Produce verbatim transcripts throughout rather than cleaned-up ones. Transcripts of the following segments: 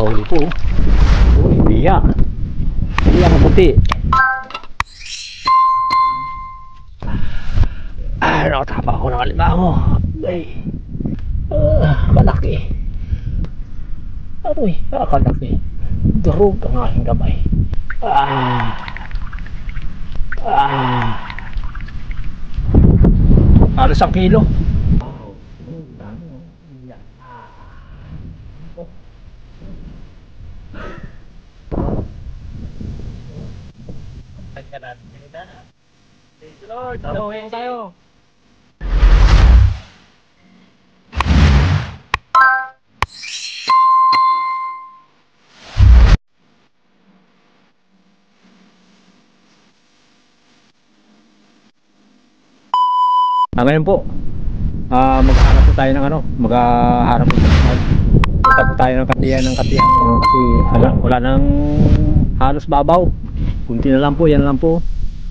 nakahuli po. Uy, biya. Biya na puti. Ah, nakatapa ako ng alimango. Ay, uh, malaki. Aroy, nakalaki. Durog ang aking kamay. Ah, ah, alas ang kilo. Lord, tayo tayo. Ah, ngayon po, ah, maghahanap po tayo ng ano, maghahanap po tayo, tayo ng katiyan ng katiyan kasi wala, wala nang halos babaw. Kunti na lang po, yan lang po.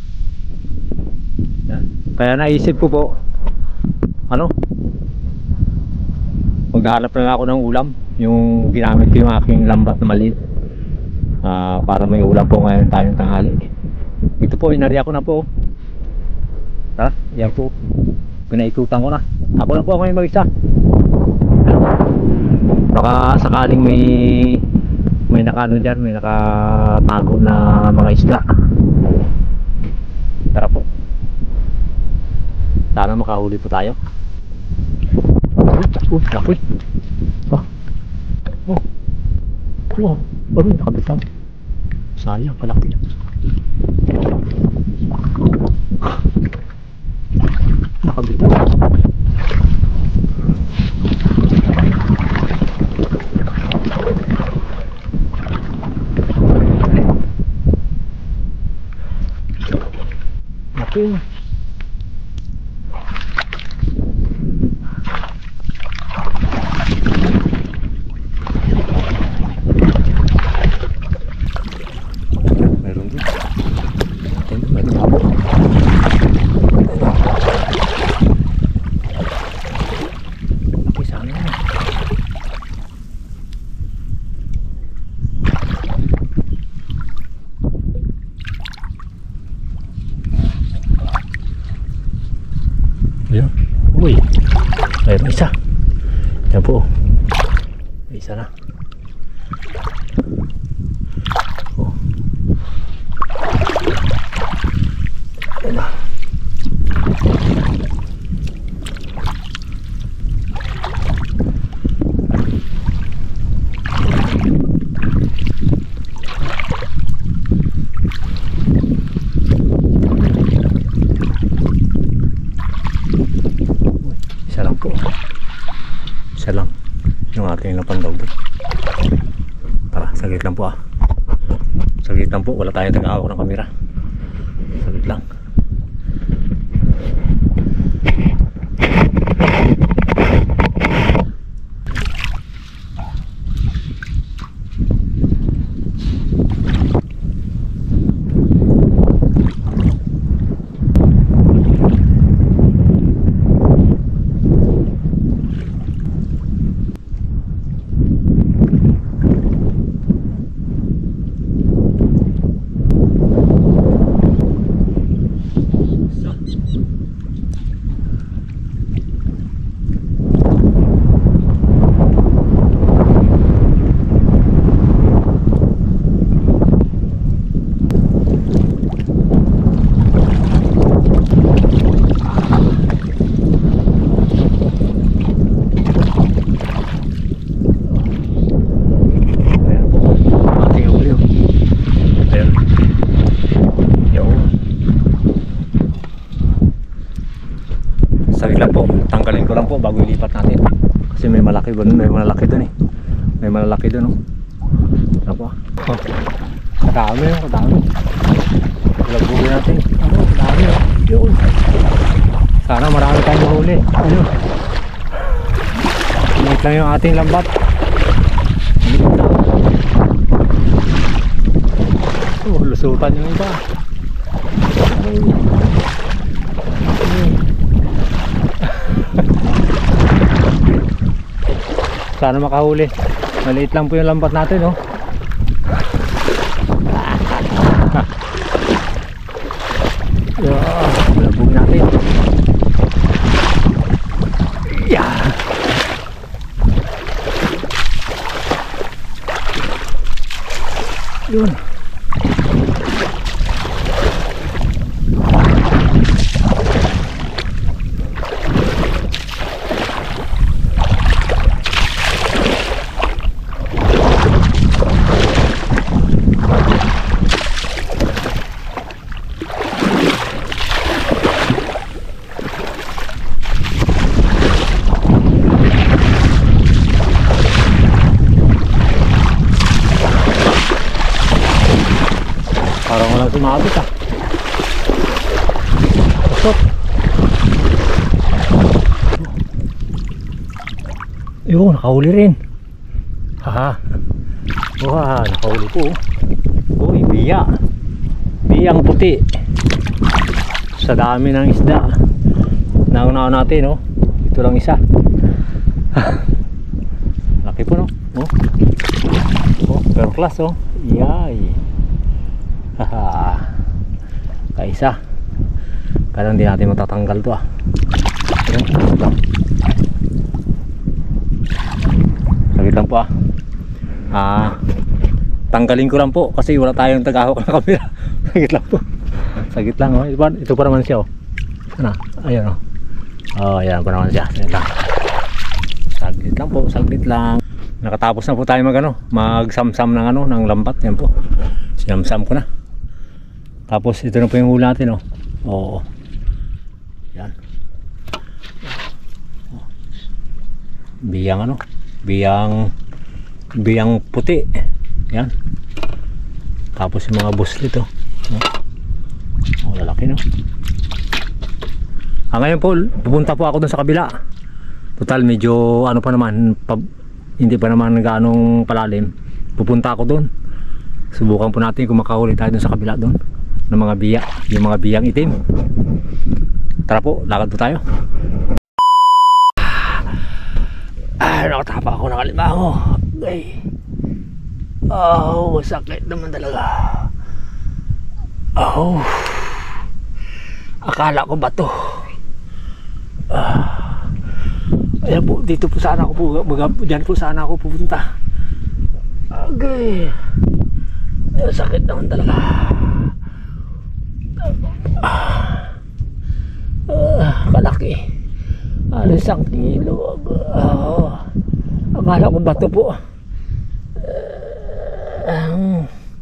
Yan. Kaya naisip ko po, ano, maghahanap na lang ako ng ulam. Yung ginamit ko yung aking lambat na maliit, ah, para may ulam po ngayon tayong tanghali. Ito po, inariya ko na po. Ha? Yan po. Pinaikutan ko na. Ako lang po ako yung mag-isa. Baka sakaling may may nakano dyan, may nakatago na mga isda. Tara po. Sana makahuli po tayo. Uy, uy, oh. Oh. Oh, baru nakabitaw. Sayang, palaki yan. Nakabitaw. Laki. Meron din. Meron habo. Laki sana yan. Ayan. Uy, mayroon isa. Yan po. May isa na. Oh. Ayan na. Isa lang po. Isa lang yung aking napandog. Tara, saglit lang po ah. Saglit lang po, wala tayong taga-hawak ng kamera. Saglit lang. Saglit lang po, tanggalin ko lang po bago ilipat natin. Kasi may malaki doon, may malaki doon eh. May malaki doon oh. Ano po? Oh. Kadami oh, kadami. Lagbugin natin. Ano, kadami oh. Yun. Sana marami tayong mahuli. Ano? Init lang yung ating lambat. Oh, lusutan yung iba. Ay. Ay. Sana makahuli. Maliit lang po yung lambat natin, no? Yeah, labog natin. Yeah. Yun. Parang walang sumabit ah. Pusot. Yun, nakahuli rin. Haha. Wah, nakahuli po. Uy, biya. Biyang puti. Sa dami ng isda. Naunaw natin, no? Ito lang isa. Laki po, no? Oh, oh, per class, oh. Yay. Haha. Kaisa. Kaya hindi natin matatanggal to ah. Ayan, sakit lang. Sakit lang po ah. Ah, tanggalin ko lang po kasi wala tayong tagahawak na kamera. Sakit lang po. Sakit lang oh. Ito, ito pa naman siya oh. Sana, ayun oh. Oh, ayan pa naman siya. Sakit lang. Saglit lang po, saglit lang. Nakatapos na po tayo mag ano, magsamsam ng ano, ng lambat. Yan po. Sinamsam ko na. Tapos ito na po yung hula natin oh. Oo. Yan. Biyang ano? Biyang biyang puti. Yan. Tapos yung mga buslit oh. Oh, lalaki no. Ah, ngayon po, pupunta po ako dun sa kabila. Total medyo ano pa naman, pa, hindi pa naman gaanong palalim. Pupunta ako dun. Subukan po natin kung makahuli tayo dun sa kabila dun ng mga biya, yung mga biyang itim. Tara po, lakad po tayo. Ah, nakatapa ako ng alimango. Okay. Oh, sakit naman talaga. Oh, akala ko ba to? Ah, ayan po, dito po sana ako po, dyan po sana ako pupunta. Okay. Sakit naman talaga. Ah, ah, kalaki. Alis ang kilo. Ah, akala ko ba ito po? Uh,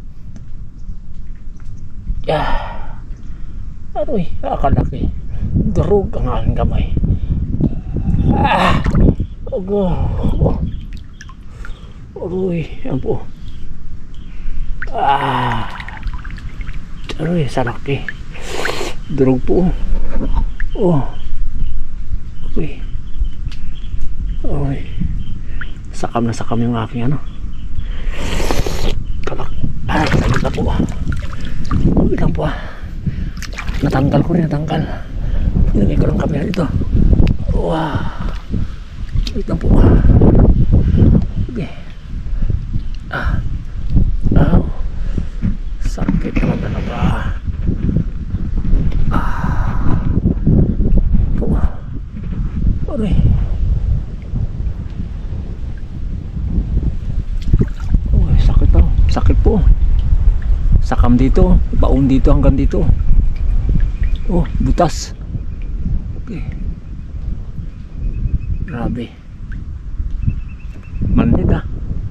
ah, aroy, akalaki. Durog ang aking kamay. Ah, ogo. Aroy, yan po. Ah, aroy, salaki. Durog po. Oh. Okay. Okay. Sakam na sakam yung aking ano. Kalak. Ah, saglit na po. Saglit lang po ah. Natanggal ko rin, natanggal. Nilagay ko lang kamera dito. Wow. Saglit lang po ah. Okay. Ah. Ah. Sakit naman talaga. Ah. Po. Aray. Oh, sakit po. Sakit po. Sakam dito, baon dito hanggang dito. Oh, butas. Okay. Grabe. Manid ah.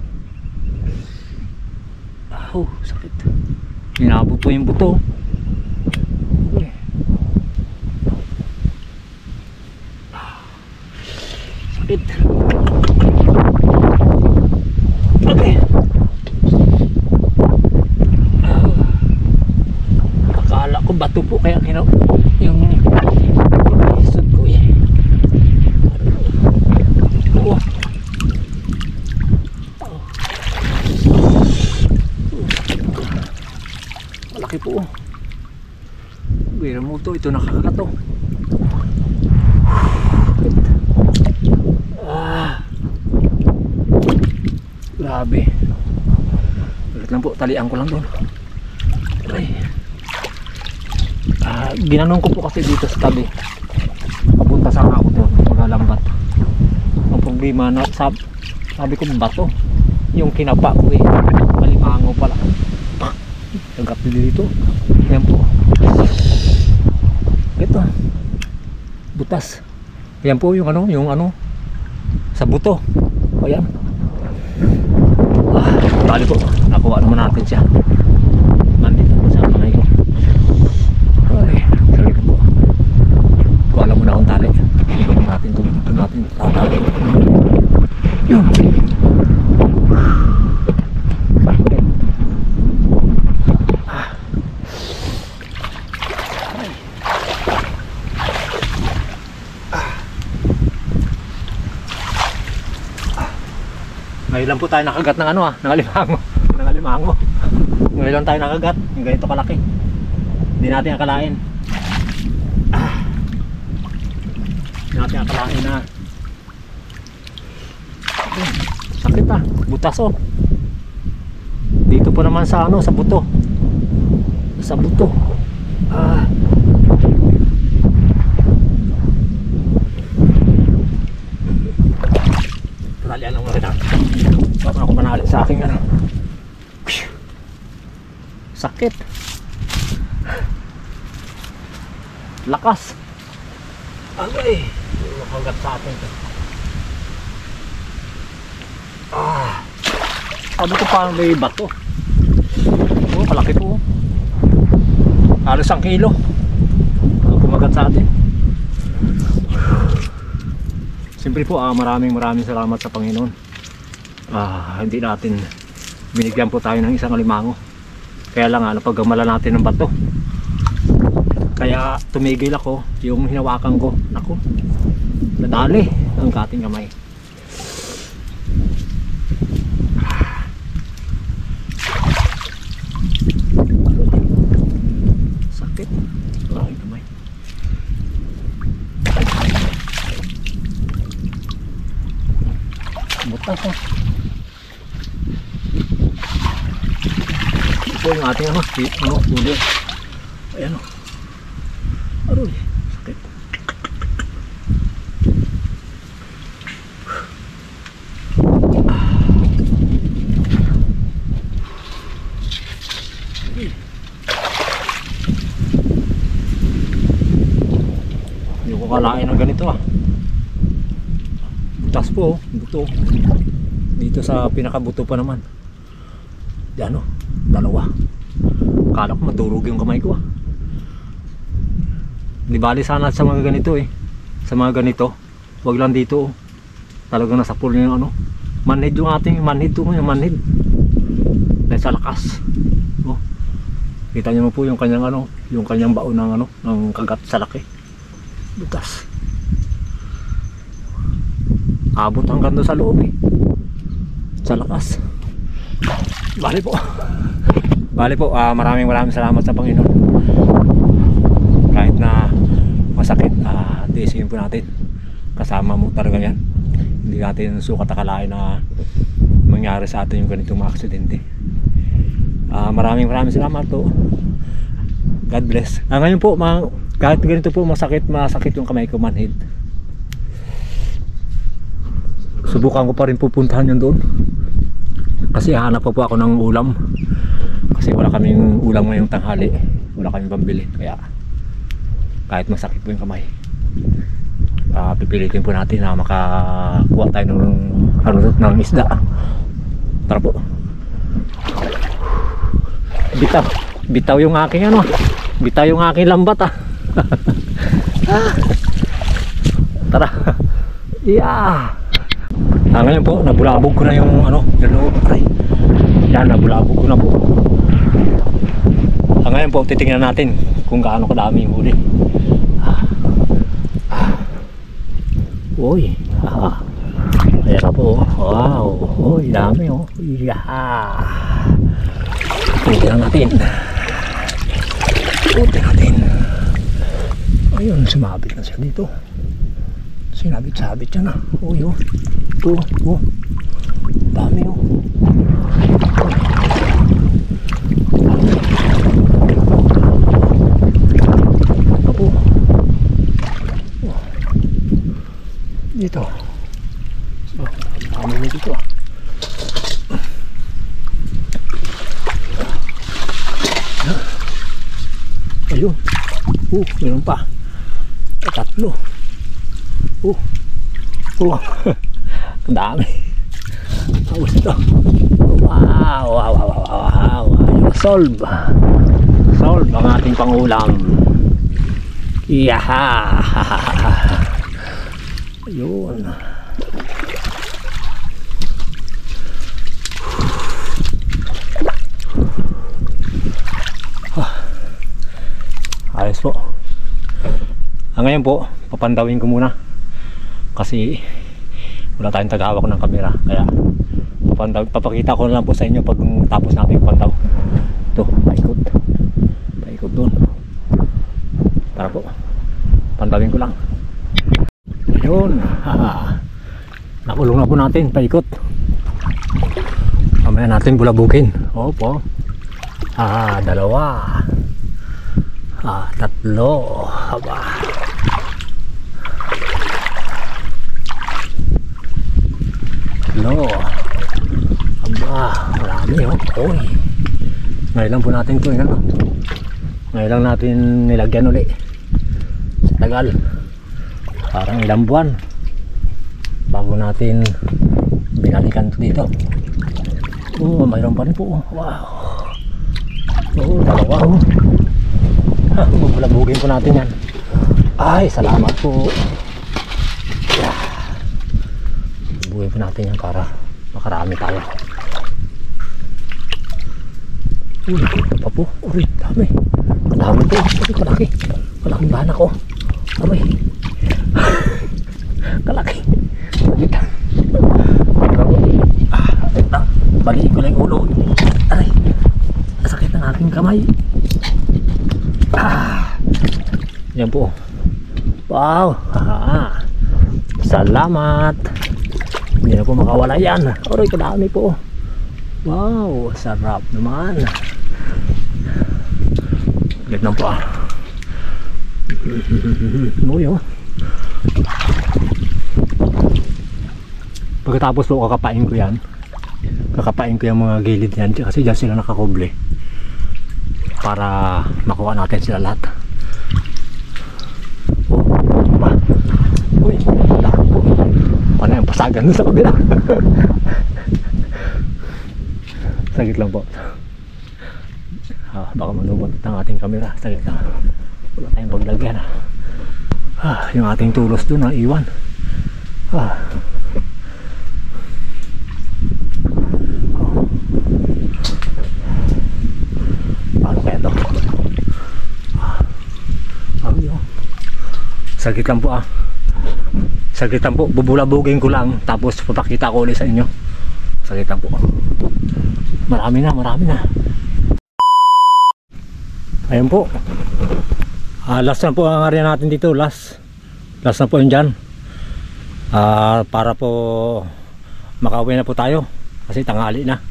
Oh, sakit. Inabot po yung buto. Okay. Sakit. Okay. Uh, akala ko bato po kaya kinaw yung isod ko eh. Oh. Malaki po. Bira mo to, ito nakakato. Ah. Grabe. Ulit lang po, talian ko lang doon. Ay. Ah, ginanong ko po kasi dito sa tabi. Papunta sana ako doon, magalambat. Ang problema na sab sabi ko bato. Yung kinapa ko eh. Malimango pala. Nagap dito. Yan po. Ito. Butas. Yan po yung ano, yung ano sa buto. Ayan. Ah, tali po. Nakuha naman natin siya. Nandito po sa kamay ko. Ay, sorry po. Kuala mo na akong tali. Ito natin ito. Ito natin tatali. Yun. Ngayon lang po tayo nakagat ng ano ah, ng alimango. Ng alimango. Ngayon lang tayo nakagat, yung ganito kalaki. Hindi natin akalain. Ah. Hindi natin akalain na. Sakit ah, butas oh. Dito po naman sa ano, sa buto. Sa buto. Ah. Talian lang muna. Baka ako manali sa aking ano. Sakit. Lakas. Agay. Makagat sa atin. Ah. Sabi ko parang may bato. Oh, kalaki po. Halos ang kilo. Kumagat sa atin. Siyempre po, ah, maraming maraming salamat sa Panginoon. Ah, hindi natin binigyan po tayo ng isang alimango. Kaya lang ah, napaggamala natin ng bato. Kaya tumigil ako, yung hinawakan ko. Naku, nadali ang ating kamay. Sakit. Ay, kamay. Butas ah. Ito yung ating ano, ano, tuloy. Ayan o. Aroy, sakit. Ah. Hindi ko kalain ng ganito ah. Butas po, buto. Dito sa pinakabuto pa naman. Diyan o, dalawa. Akala ko madurog yung kamay ko ah. Di bali sana sa mga ganito eh. Sa mga ganito, wag lang dito oh. Talagang nasa pool yung ano. Manhid yung ating, manhid to yung manhid. Dahil sa lakas. Oh. Kita niyo mo po yung kanyang ano, yung kanyang baon ng ano, ng kagat sa laki. Butas. Abot hanggang doon sa loob eh. Sa lakas. Bali po. Bali po, uh, maraming maraming salamat sa Panginoon. Kahit na masakit, uh, tiisin po natin. Kasama mo talaga yan. Hindi natin sukat akalain na mangyari sa atin yung ganitong mga aksidente. Uh, maraming maraming salamat po. God bless. Uh, ngayon po, mga, kahit ganito po masakit, masakit yung kamay ko, manhid. Subukan ko pa rin pupuntahan yun doon. Kasi hanap pa po ako ng ulam. Kasi wala kaming ulam ngayong tanghali. Wala kaming pambili. Kaya kahit masakit po yung kamay, uh, pipilitin po natin na makakuha tayo ng, ano, ng isda. Tara po. Bitaw. Bitaw yung aking ano. Bitaw yung aking lambat ah. Tara. Yeah. Ah, ngayon po, nabulabog ko na yung ano, yung loob. Ay, yan, nabulabog ko na po. Ah, ngayon po, titingnan natin kung gaano kadami yung huli. Ah. Ah. Uy, ah. Ayan na po. Wow, uy, dami oh. Yeah. Titingnan natin. Titingnan natin. Ayun, sumabit na siya dito. Sinabit-sabit siya na. Uy, oh. Ito, oh. Dami oh. Ako. Dito. So, dami na dito ah. Ayun. Uh, meron pa. Ay, tatlo. Uh. Uh. Ang dami. Tapos ito. Wow, wow, wow, wow, wow. Ayun, solve. Solve ang ating pangulam. Yaha. Ayun. Ayos po. Ah, ngayon po, papandawin ko muna kasi wala tayong tagahawak ng kamera, kaya papandaw, papakita ko na lang po sa inyo pag tapos natin pandaw. Ito, paikot paikot doon. Tara po, pandawin ko lang. Ayun. Nakulong na po natin, paikot. Mamaya natin bulabukin. Opo. Ah, dalawa. Ah, tatlo. Haba. Tatlo. Haba. Marami oh. Oy. Ngayon lang po natin ito. Ano? Ngayon lang natin nilagyan uli. Tagal. Parang ilang buwan bago natin binalikan ito dito. Oh, mayroon pa rin po. Wow. Oh, dalawa oh. Ha, bubulabugin po natin yan. Ay, salamat po. Yeah. Bubulabugin po natin yan para makarami tayo. Uy, ito pa po. Uy, dami. Dami po. Uy, kalaki. Kalaking bahan ako. Uy. Kalaki. Dito. Ah, ito. Baliin ko lang yung ulo. Aray. Sakit ng aking kamay. Ah, yan po. Wow. Ah, salamat. Hindi na po makawala yan. Oray, kadami po. Wow, sarap naman. Ulit lang po ah. Uy oh. Pagkatapos po kakapain ko yan. Kakapain ko yung mga gilid yan kasi dyan sila nakakuble para makuha natin sila lahat. Oh, ba? Uy, dami po. Ano yung pasagan dun sa kabila? Sagit lang po. Ah, baka manubot ang ating camera. Sagit lang. Wala tayong paglagyan. Ah, yung ating tulos dun na iwan. Ah. Saglit lang po ah. Saglit lang po. Bubulabugin ko lang. Tapos papakita ko ulit sa inyo. Saglit lang po. Marami na, marami na. Ayun po. Ah, last na po ang area natin dito. Last. Last na po yun dyan. Ah, para po makauwi na po tayo. Kasi tanghali na.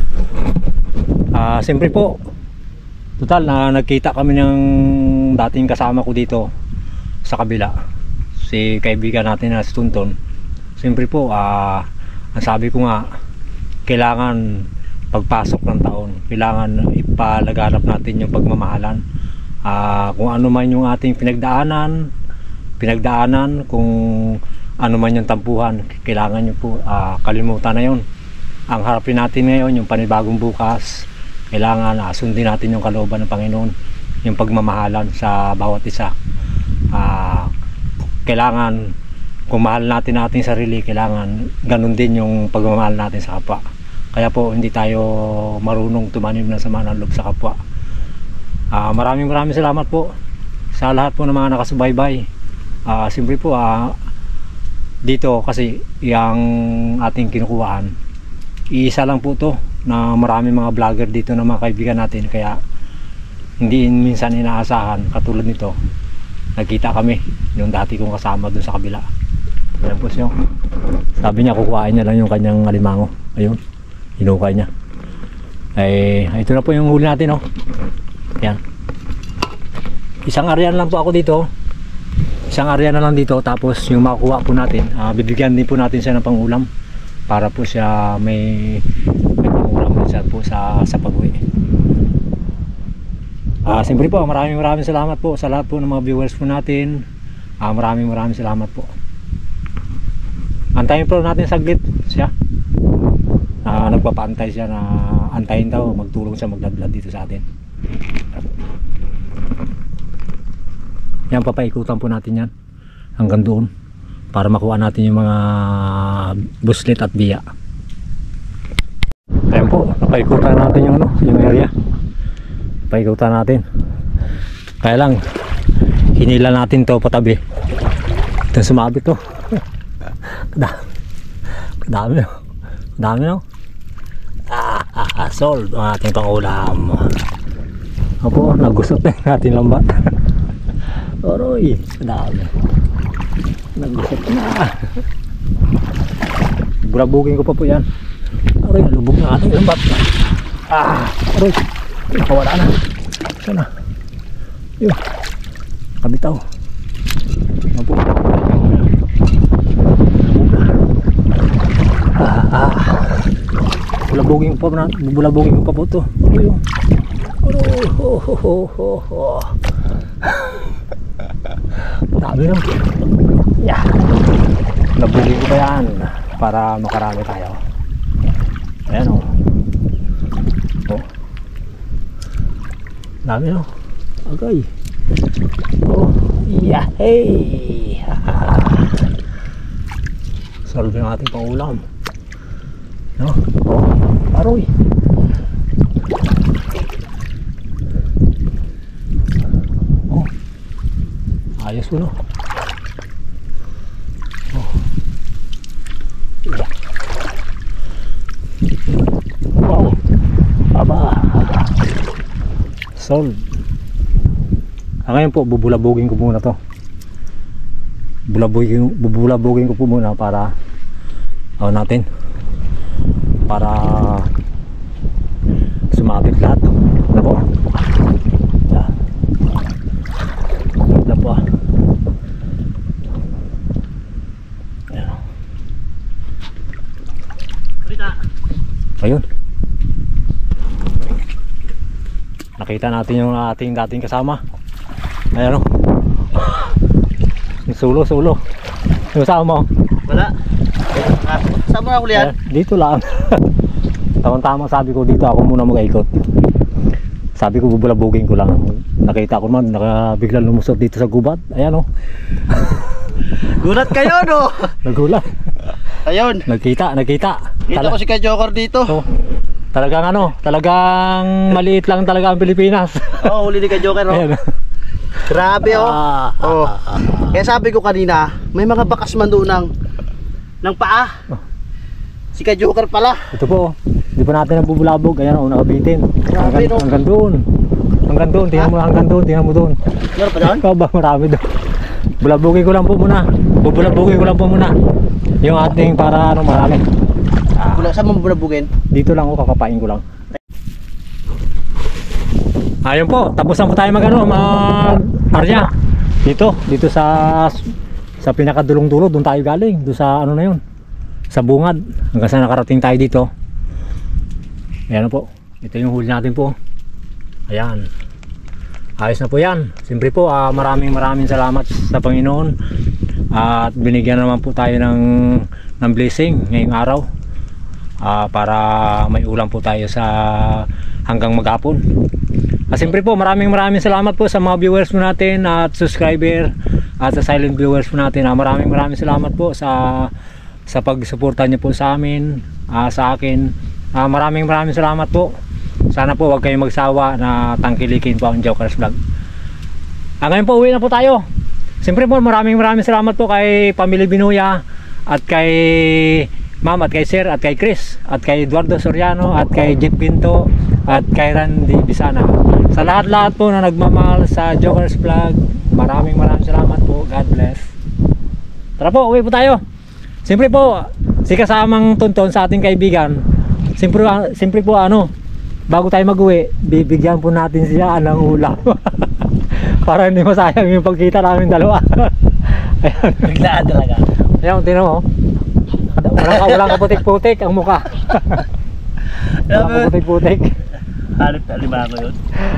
Ah, siyempre po. Total na nagkita kami ng dating kasama ko dito sa kabila, si kaibigan natin na si Tunton. Siyempre po uh, ang sabi ko nga, kailangan pagpasok ng taon, kailangan ipalaganap natin yung pagmamahalan. Uh, kung ano man yung ating pinagdaanan pinagdaanan kung ano man yung tampuhan, kailangan nyo po uh, kalimutan na yun. Ang harapin natin ngayon yung panibagong bukas. Kailangan uh, sundin natin yung kalooban ng Panginoon, yung pagmamahalan sa bawat isa. Uh, kailangan kung mahal natin natin sarili, kailangan ganun din yung pagmamahal natin sa kapwa. Kaya po hindi tayo marunong tumanim ng sama ng loob sa kapwa. Uh, maraming maraming salamat po sa lahat po ng mga nakasubaybay. Uh, siyempre po uh, dito kasi yung ating kinukuhaan, iisa lang po to na maraming mga vlogger dito na mga kaibigan natin, kaya hindi minsan inaasahan katulad nito. Nagkita kami yung dati kong kasama dun sa kabila. Ayan po siya. Sabi niya kukuhain niya lang yung kanyang alimango. Ayun, hinukay niya. Ay, ito na po yung huli natin, oh. Ayan. Isang area lang po ako dito. Isang area na lang dito. Tapos yung makukuha po natin, uh, bibigyan din po natin siya ng pangulam. Para po siya may, may pangulam din siya po sa, sa pag-uwi. Uh, Siyempre po, maraming maraming salamat po sa lahat po ng mga viewers po natin. Uh, maraming maraming salamat po. Antayin po natin saglit siya. Uh, nagpapaantay siya na antayin daw, magtulong siya magladlad dito sa atin. Yan, papaikutan po natin yan hanggang doon para makuha natin yung mga buslit at biya. Ayan po, napaikutan natin yung, ano, yung area. Paikutan natin. Kaya lang hinila natin to patabi. Ito sumabit to. Kadami no. Kadami no. Ah, ah, ah, sold ang ating pangulam. Opo, nagusot na yung ating lambat. Oroy, kadami. Nagusot na. Burabugin ko pa po yan. Oroy, lubog na ating lambat. Ah, oroy. Nakawala na. Sana. Yun. Kabitaw. Mabu. Ah, ah. Bulabugin ko pa na. Bulabugin ko pa po ito. Ano yun? Ano? Ho, ho, ho, ho, ho. Dami lang. Yeah. Bulabugin ko pa yan. Para makarami tayo. Ayan o. Oh. Dami no. Okay. Oh, yeah. Hey. Solve yung ating pangulam. No? Oh, aroy. Oh. Ayos ko no. Oh. Yeah. Wow. Aba. Solve. Ah, ngayon po bubulabugin ko muna to. Bulabugin, bubulabugin ko po muna para oh, natin para sumabit lahat. Ano po? Yeah. Ano po ah. Ayan. Ayun. Nakita natin yung ating dating kasama. Ayan o. Sulo, sulo. Yung kasama mo? Wala. Saan mo ako liyan? Dito lang. Tama-tama sabi ko dito ako muna mag-ikot. Sabi ko bubulabugin ko lang. Nakita ko man, nakabiglang lumusot dito sa gubat. Ayan o. Gulat kayo no? Nagulat. Ayun. Nagkita, nagkita. Kita Tala ko si Ka Joker dito. oh, talagang ano, talagang maliit lang talaga ang Pilipinas. Oo, oh, huli ni Ka Joker oh. Ayan. Grabe oh. Ah, Oh. ah, ah, ah. Kaya sabi ko kanina, may mga bakas man doon ng ng paa. Oh. Si Ka Joker pala. Ito po, hindi pa natin nabubulabog. Ayan o, nakabitin. Grabe, Hanggang, no? hanggang doon. Hanggang doon, tingnan mo hanggang doon, tingnan mo doon. Meron pa doon? Ikaw ba, marami doon. Bulabugin ko lang po muna. Bubulabugin ko lang po muna. Yung ating para ano, marami. Ah, Bula, saan mo bulabugin? dito lang o, kakapain ko lang. Ayun po, tapos na po tayo mag ano, mag arya. Dito, dito sa sa pinakadulong-dulo, doon tayo galing. Doon sa ano na yun, sa bungad. Hanggang sa nakarating tayo dito. Ayan na po. Ito yung huli natin po. Ayan. Ayos na po yan. Siyempre po, uh, maraming maraming salamat sa Panginoon. Uh, at binigyan naman po tayo ng, ng blessing ngayong araw. Uh, para may ulam po tayo sa hanggang maghapon. Uh, siyempre po, maraming maraming salamat po sa mga viewers po natin at subscriber at sa silent viewers po natin. Uh, maraming maraming salamat po sa sa pagsuporta niyo po sa amin, uh, sa akin. Uh, maraming maraming salamat po. Sana po huwag kayong magsawa na tangkilikin po ang Joker's Vlog. Ah, ngayon po uwi na po tayo. Siyempre po maraming maraming salamat po kay Pamilya Binuya at kay Ma'am at kay Sir at kay Chris at kay Eduardo Soriano at kay Jeff Pinto at kay Randy Bisana. Sa lahat-lahat po na nagmamahal sa Joker's Vlog, maraming maraming salamat po. God bless. Tara po, uwi po tayo. Siyempre po, si kasamang Tonton sa ating kaibigan. Siyempre, siyempre po ano, bago tayo mag-uwi, bibigyan po natin siya ng ulam. Para hindi masayang yung pagkita namin dalawa. Ayan. Biglaan talaga. Ayan, tinan mo. Walang, walang kaputik-putik ang mukha. Walang kaputik-putik. Halip na lima ko yun.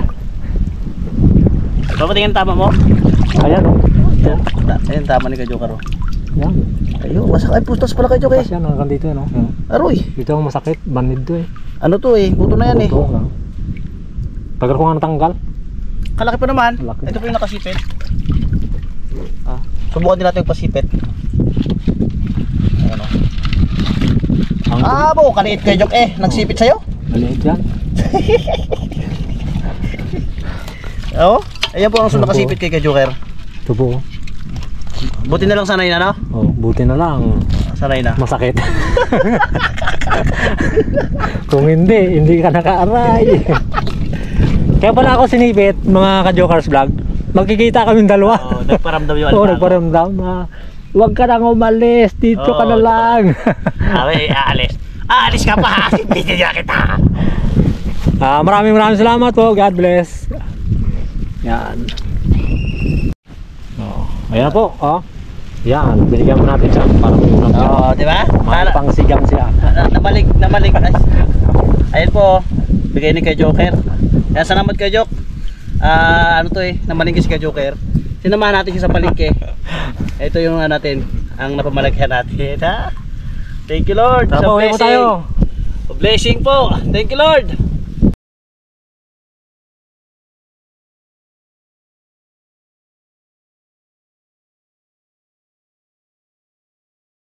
Papatingin tama mo? Ayan o. Ayan, ayan tama ni Kajoker. Ayan. Ayun, wasak ay pustas pala Kajoker. Kasi yan, hanggang dito no. Aroy, Dito ang masakit, banid to eh. ano to eh, buto na yan eh. Ito lang. Tagal ko nga natanggal. Kalaki pa naman. Malaki. Ito po yung nakasipit. Ah, subukan din natin yung pasipit. Ayan o. Ang Ah, bo, kaliit Kajok eh. Nagsipit sa'yo? maliit yan. Oo. Ayan po ang Ayan po. nakasipit kay Kajoker. Ito po. Buti na lang sanay na, no? Oh, buti na lang. Sanay na. Masakit. Kung hindi, hindi ka nakaaray. Kaya pala ako sinipit, mga ka-Jokers vlog. Magkikita kami dalawa. Oo, nagparamdam yung Oo, alpago. nagparamdam na huwag ka nang umalis, dito Oo, ka na lang. Sabi, aalis. Aalis ka pa, sinipit niya kita. Ah, maraming maraming salamat po. God bless. Yan. Oh, ayan na po. Oh. Yan, binigyan mo natin siya para may ulam siya. Oo, di ba? May Para- pangsigang siya. Na- Namalik, namalik. Ay, ayun po, bigay ni Kajoker. Kaya salamat Kajok. Ah, ano to eh, namalingki si Kajoker. Sinamahan natin siya sa palengke. Ito yung ano natin, ang napamalagyan natin. Ha? Thank you Lord. Tara Sa po, uwi po blessing. tayo. Blessing po. Thank you Lord.